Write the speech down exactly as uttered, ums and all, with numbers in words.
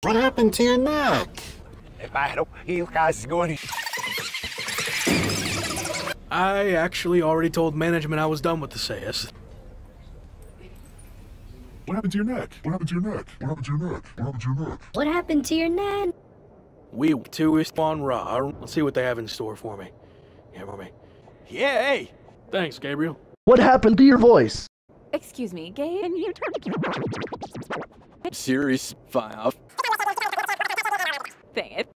What happened to your neck? If I don't, you guys are going to... I actually already told management I was done with the C S. What happened to your neck? What happened to your neck? What happened to your neck? What happened to your neck? What happened to your nan? We two is on Raw. Let's see what they have in store for me. Yeah, for me. Yeah, hey! Thanks, Gabriel. What happened to your voice? Excuse me, Gabe, and you... Series five. Dang it.